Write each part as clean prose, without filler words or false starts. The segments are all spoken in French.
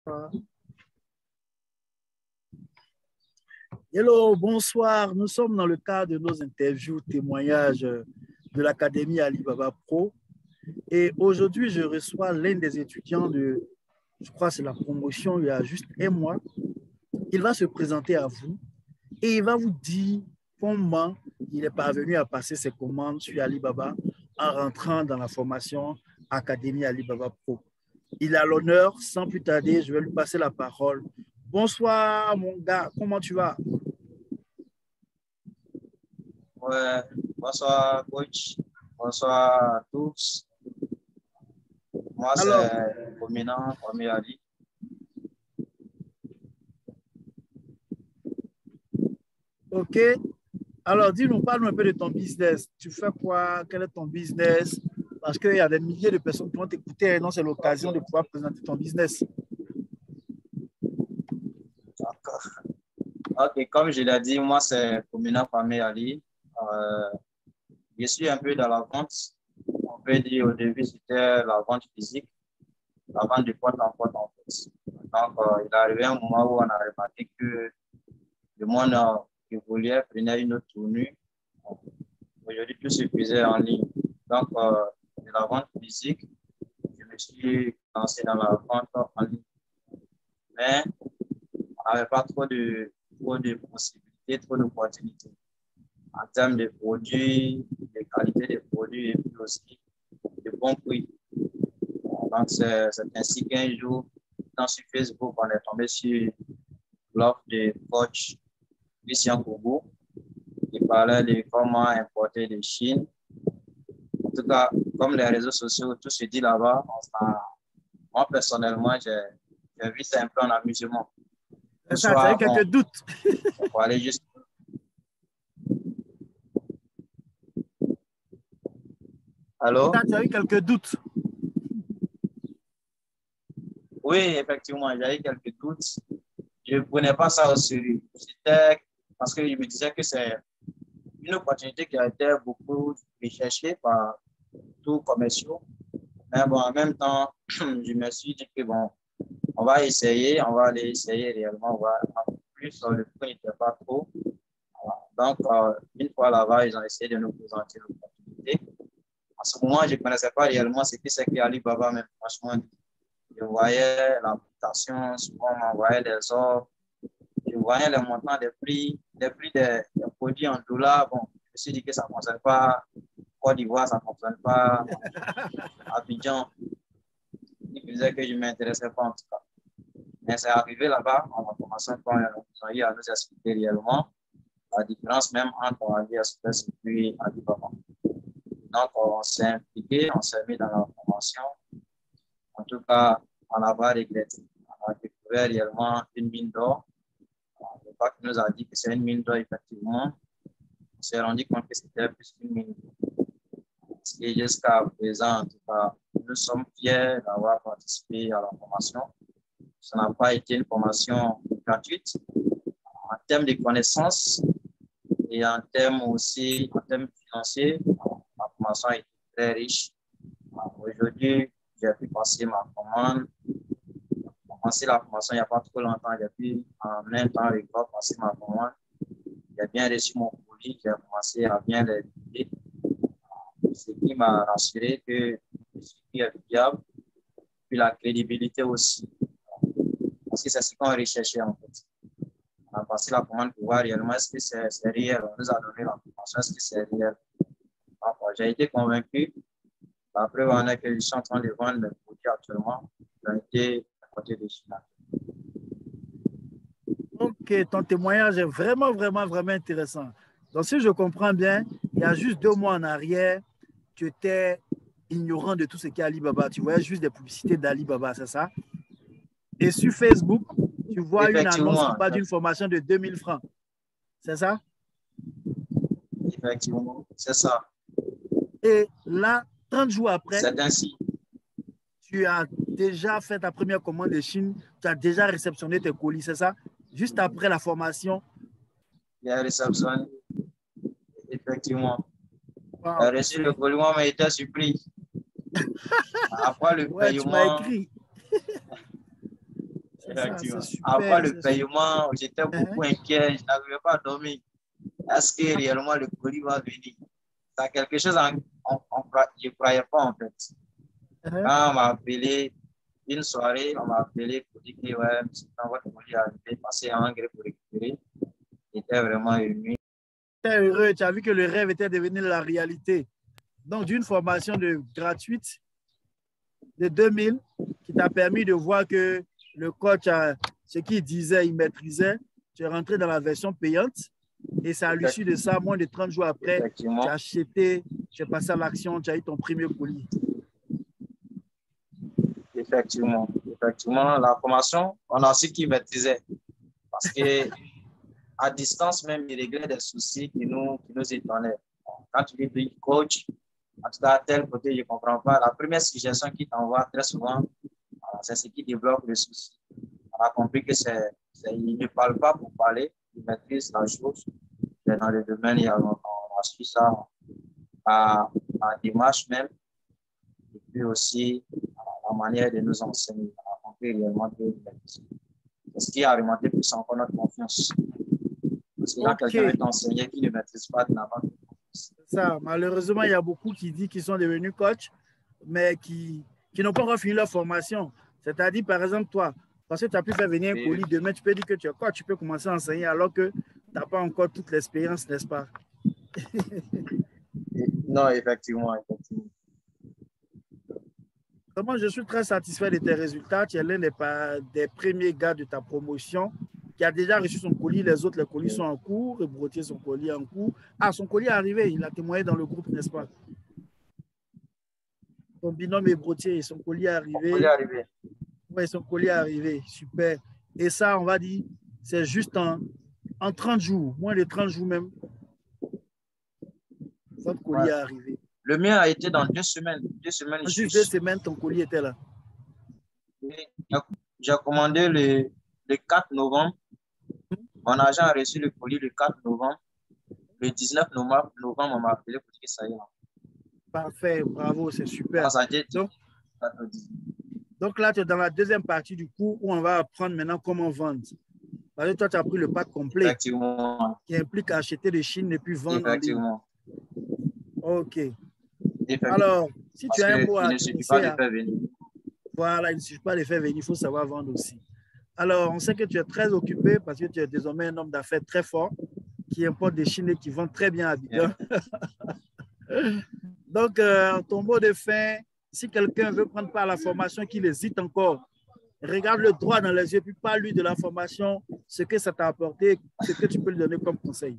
Hello, bonsoir. Nous sommes dans le cadre de nos interviews, témoignages de l'Académie Alibaba Pro. Et aujourd'hui, je reçois l'un des étudiants de, je crois que c'est la promotion, il y a juste un mois. Il va se présenter à vous et il va vous dire comment il est parvenu à passer ses commandes sur Alibaba en rentrant dans la formation Académie Alibaba Pro. Il a l'honneur, sans plus tarder, je vais lui passer la parole. Bonsoir, mon gars, comment tu vas? Ouais, bonsoir, coach. Bonsoir à tous. Moi, Alors, c'est Prominent, Kwame Ali. ok. Alors, dis-nous, parle-nous un peu de ton business. Tu fais quoi? Quel est ton business? Parce qu'il y a des milliers de personnes qui vont t'écouter. Non, c'est l'occasion de pouvoir présenter ton business. Ok, comme je l'ai dit, moi, c'est Prominent, Kwame Ali. Je suis un peu dans la vente. On peut dire au début, c'était la vente physique, la vente de porte en porte, en fait. Donc, il est arrivé un moment où on a remarqué que le monde évoluait, prenait une autre tournure. Aujourd'hui, tout se faisait en ligne. Donc, de la vente physique, je me suis lancé dans la vente en ligne. Mais on n'avait pas trop de possibilités, trop d'opportunités en termes de produits, de qualité des produits et puis aussi de bons prix. Donc, c'est ainsi qu'un jour, dans sur Facebook, on est tombé sur l'offre de coach Christian Kougou qui parlait de comment importer de Chine. En tout cas, comme les réseaux sociaux, tout se dit là-bas, moi personnellement, j'ai vu ça un peu en amusement. C'est ça, tu as eu quelques doutes. Pour aller juste... Allô? Tu as eu quelques doutes. Oui, effectivement, j'ai eu quelques doutes. Je ne prenais pas ça au sérieux. C'était parce que je me disais que c'est une opportunité qui a été beaucoup recherchée par tous les commerciaux. Mais bon, en même temps, je me suis dit que bon, on va essayer, on va aller essayer réellement. En plus, le prix n'était pas trop. Donc, une fois là-bas, ils ont essayé de nous présenter l'opportunité. À ce moment, je ne connaissais pas réellement ce que c'est qu'Alibaba, mais franchement, je voyais l'application, souvent on m'envoyait des offres, je voyais les montants des prix des produits en dollars. Bon, je me suis dit que ça ne concerne pas Côte d'Ivoire, ça ne concerne pas Abidjan. Il disait que je ne m'intéressais pas en tout cas. Mais c'est arrivé là-bas, on a commencé quand ils ont eu à nous expliquer réellement la différence même entre AliExpress et puis Alibaba. Donc, on s'est impliqué, on s'est mis dans la formation. En tout cas, on n'a pas regretté. On a découvert réellement une mine d'or. Le bac nous a dit que c'est une mine d'or, effectivement. On s'est rendu compte que c'était plus qu'une mine d'or. Et jusqu'à présent, en tout cas, nous sommes fiers d'avoir participé à la formation. Ça n'a pas été une formation gratuite. En termes de connaissances et en termes aussi, en termes financiers, la formation a été très riche. Aujourd'hui, j'ai pu passer ma commande. J'ai commencé la formation il n'y a pas trop longtemps. J'ai pu en même temps passer ma commande. J'ai bien reçu mon colis. J'ai commencé à bien les vider. Ce qui m'a rassuré que je suis viable. Puis la crédibilité aussi. Parce que c'est ce qu'on recherchait en fait. On a passé la commande pour voir réellement est-ce que c'est réel. On nous a donné la formation, est-ce que c'est réel. J'ai été convaincu. La preuve en est que je suis en train de vendre les produits actuellement. J'ai été à côté de Chine. Ok, ton témoignage est vraiment, vraiment, vraiment intéressant. Donc, si je comprends bien, il y a juste 2 mois en arrière, tu étais ignorant de tout ce qu'est Alibaba. Tu voyais juste des publicités d'Alibaba, c'est ça? Et sur Facebook, tu vois une annonce qui Effectivement, parle d'une formation de 2000 francs. C'est ça? effectivement, c'est ça. Et là, 30 jours après, c'est ainsi. tu as déjà fait ta première commande de Chine, tu as déjà réceptionné tes colis, c'est ça? Juste après la formation. Il a réceptionné, effectivement. Wow, J'ai reçu le colis, moi, mais j'étais surpris. Après le ouais, tu m'as paiement, écrit. C'est ça, c'est Après super. le paiement, j'étais beaucoup inquiet, je n'arrivais pas à dormir. Est-ce que réellement le colis va venir? C'est quelque chose je ne croyais pas en fait. Quand on m'a appelé, une soirée, on m'a appelé pour dire que ouais, quand votre colis est arrivé, passez en engrais pour récupérer. J'étais vraiment ému. Tu es heureux, tu as vu que le rêve était devenu la réalité. Donc, d'une formation gratuite de 2000 qui t'a permis de voir que le coach, ce qu'il disait, il maîtrisait. Tu es rentré dans la version payante et c'est à l'issue de ça, moins de 30 jours après, tu as acheté, tu es passé à l'action, tu as eu ton premier colis. Effectivement, la formation, on a su qu'il maîtrisait parce que à distance même, il réglait des soucis qui nous étonnaient. Quand tu dis coach, en tout cas, à tel côté, je ne comprends pas. La première suggestion qu'il t'envoie très souvent, c'est ce qui débloque le souci. On a compris que il ne parle pas pour parler, il maîtrise la chose. Dans le domaine, on a su ça à démarche même, et puis aussi la manière de nous enseigner. On a compris réellement que c'est ce qui a alimenté plus encore notre confiance. Parce que quand quelqu'un est enseigné qui ne maîtrise pas, tu n'as pas de confiance. Ça, malheureusement, il y a beaucoup qui disent qu'ils sont devenus coachs, mais qui n'ont pas encore fini leur formation. C'est-à-dire, par exemple, toi, parce que tu as pu faire venir un colis, demain, tu peux dire que tu es coach, tu peux commencer à enseigner alors que tu n'as pas encore toute l'expérience, n'est-ce pas? Non, effectivement. Vraiment, je suis très satisfait de tes résultats. Tu es l'un des premiers gars de ta promotion qui a déjà reçu son colis. Les autres, les colis sont en cours. Et Brotier, son colis en cours. Ah, son colis est arrivé. Il a témoigné dans le groupe, n'est-ce pas? Ton binôme est Brotier. Son colis est arrivé. Oui, son colis est arrivé. Super. Et ça, on va dire, c'est juste en 30 jours, moins de 30 jours même. Votre colis est arrivé. Le mien a été dans 2 semaines. 2 semaines. En juste 2 semaines, ton colis était là. J'ai commandé le 4 novembre. Mon agent a reçu le colis le 4 novembre. Le 19 novembre, on m'a appelé pour dire que ça y est. Parfait, bravo, c'est super. Donc là, tu es dans la deuxième partie du cours où on va apprendre maintenant comment vendre. Parce que toi, tu as pris le pack complet. Effectivement. Qui implique acheter de Chine et puis vendre en ligne. OK. Effectivement. Alors, si tu as un mot à il ne suffit pas de faire venir. Voilà, il ne suffit pas de faire venir, il faut savoir vendre aussi. Alors, on sait que tu es très occupé parce que tu es désormais un homme d'affaires très fort qui importe des Chines et qui vend très bien à Abidjan. Donc, ton mot de fin, si quelqu'un veut prendre part à la formation, qu'il hésite encore, regarde-le droit dans les yeux, puis parle-lui de la formation, ce que ça t'a apporté, ce que tu peux lui donner comme conseil.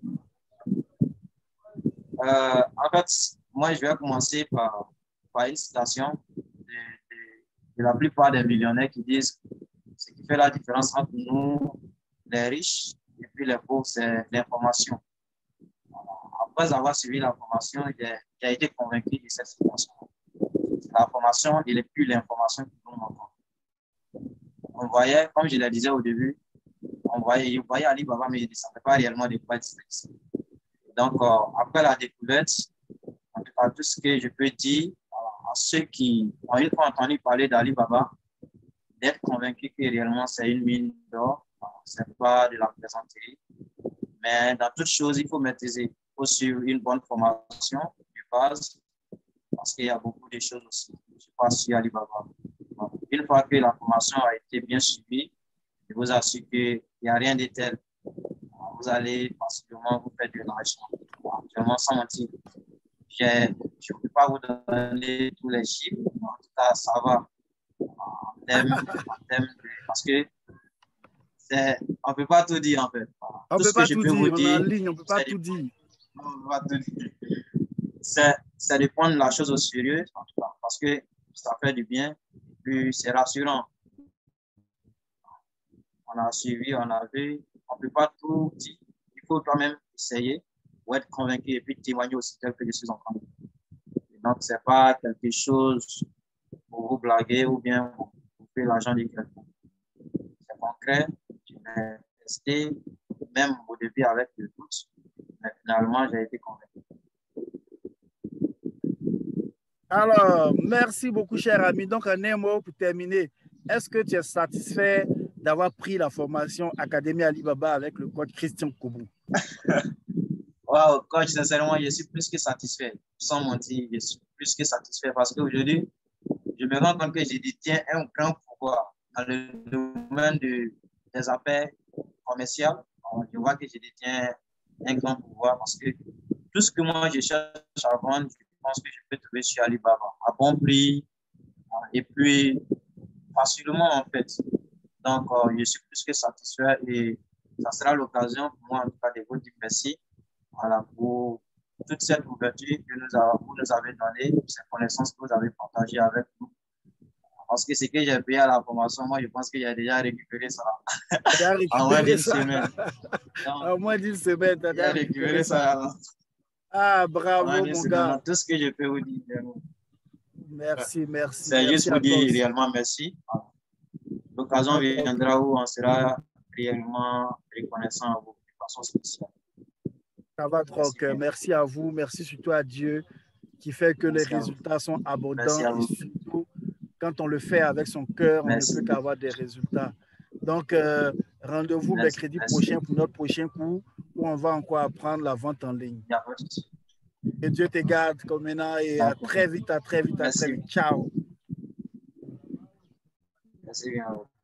En fait, moi, je vais commencer par une citation de la plupart des millionnaires qui disent ce qui fait la différence entre nous, les riches, et puis les pauvres, c'est l'information. Après avoir suivi la formation, j'ai été convaincu de cette situation. La formation, il n'est plus l'information qui nous manque. On voyait, comme je le disais au début, on voyait Alibaba, mais il ne savait pas réellement de quoi il s'agissait. Donc, après la découverte, en tout cas, tout ce que je peux dire à ceux qui ont une fois entendu parler d'Alibaba, d'être convaincus que réellement c'est une mine d'or, ce n'est pas de la plaisanterie. Mais dans toute chose, il faut maîtriser. Il faut suivre une bonne formation de base parce qu'il y a beaucoup de choses aussi. Je ne suis pas sur Alibaba. Une fois que la formation a été bien suivie, je vous assure qu'il n'y a rien de tel. Vous allez facilement vous faire de l'argent. Actuellement, sans mentir. Je ne peux pas vous donner tous les chiffres. En tout cas, ça va. En termes parce que on ne peut pas tout dire en fait. On ne peut pas tout dire, on est en ligne, on ne peut pas tout dire. C'est de prendre la chose au sérieux, en tout cas, parce que ça fait du bien, et puis c'est rassurant. On a suivi, on a vu, on ne peut pas tout dire. Il faut quand même essayer pour être convaincu et puis témoigner aussi tel que je suis en train de dire. Donc, ce n'est pas quelque chose pour vous blaguer ou bien pour faire l'argent de quelqu'un. C'est concret, je vais tester, même au début avec le doute, mais finalement, j'ai été convaincu. Alors, merci beaucoup, cher ami. Donc, en un mot pour terminer, est-ce que tu es satisfait d'avoir pris la formation Académie Alibaba avec le coach Christian Koubou? Wow, coach, sincèrement, je suis plus que satisfait. Sans mentir, je suis plus que satisfait parce qu'aujourd'hui, je me rends compte que je détiens un grand pouvoir dans le domaine des affaires commerciales. Je vois que je détiens un grand pouvoir parce que tout ce que moi je cherche à vendre, je pense que je peux trouver sur Alibaba à bon prix et puis facilement en fait. Donc, je suis plus que satisfait et ça sera l'occasion pour moi en tout cas de vous dire merci, voilà, pour toute cette ouverture que vous nous avez donnée, ces connaissances que vous avez partagées avec nous. Parce que ce que j'ai payé à la formation, moi, je pense que j'ai déjà récupéré ça en moins d'une semaine. En moins d'une semaine, tu as déjà récupéré ça. Ah, bravo, mon gars. Donc, tout ce que je peux vous dire. Merci, merci. C'est juste vous dire réellement merci. L'occasion viendra où on sera réellement reconnaissant à vous de façon spéciale. Ça va trop au cœur. Merci à vous. Merci surtout à Dieu qui fait que les résultats sont abondants. Et surtout, quand on le fait avec son cœur, on ne peut qu'avoir des résultats. Donc, rendez-vous mercredi prochain pour notre prochain cours où on va encore apprendre la vente en ligne. Que Dieu te garde comme maintenant et à très vite, à très vite, à très vite. Ciao. Merci bien.